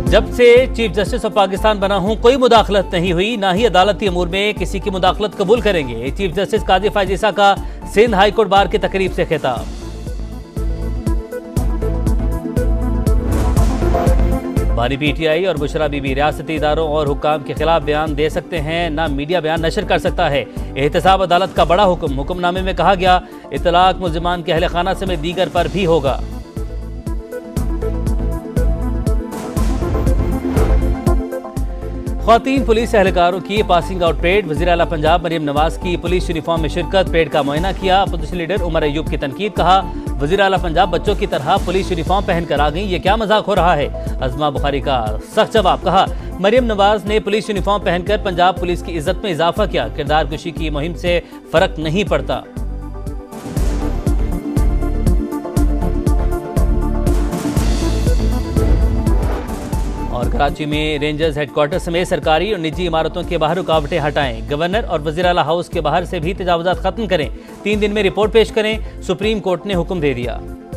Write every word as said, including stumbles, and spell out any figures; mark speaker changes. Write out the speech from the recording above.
Speaker 1: जब से chief justice of Pakistan बना हूं, कोई मुदाखलत नहीं हुई, ना ही अदालती अमूर में किसी की मुदाखलत कबूल करेंगे। चीफ जस्टिस काजी फैज ईसा का सिंध हाईकोर्ट बार की तकरीब से खिताब। बानी पीटीआई और बुशरा बीबी रियासती इदारों और हुक्काम के खिलाफ बयान दे सकते हैं, ना मीडिया बयान नशर कर सकता है। एहतसाब अदालत का बड़ा हुक्म। हुक्मनामे में कहा गया, इतलाक मुल्जिमान के अहले खाना समेत दीगर पर भी होगा। ख्वातीन पुलिस एहलकारों की पासिंग आउट परेड। वज़ीर आला पंजाब मरियम नवाज की पुलिस यूनिफॉर्म में शिरकत, परेड का मुआयना किया। अपोजिशन लीडर उमर अयूब की तनकीद। कहा, वज़ीर आला पंजाब बच्चों की तरह पुलिस यूनिफॉर्म पहनकर आ गई, ये क्या मजाक हो रहा है। अज़मा बुखारी का सख्त जवाब। कहा, मरियम नवाज ने पुलिस यूनिफॉर्म पहनकर पंजाब पुलिस की इज्जत में इजाफा किया, किरदार कुशी की मुहिम से फर्क नहीं पड़ता। और कराची में रेंजर्स हेडक्वार्टर समेत सरकारी और निजी इमारतों के बाहर रुकावटें हटाएं। गवर्नर और वज़ीर आला हाउस के बाहर से भी तजावुज़ात खत्म करें। तीन दिन में रिपोर्ट पेश करें, सुप्रीम कोर्ट ने हुक्म दे दिया।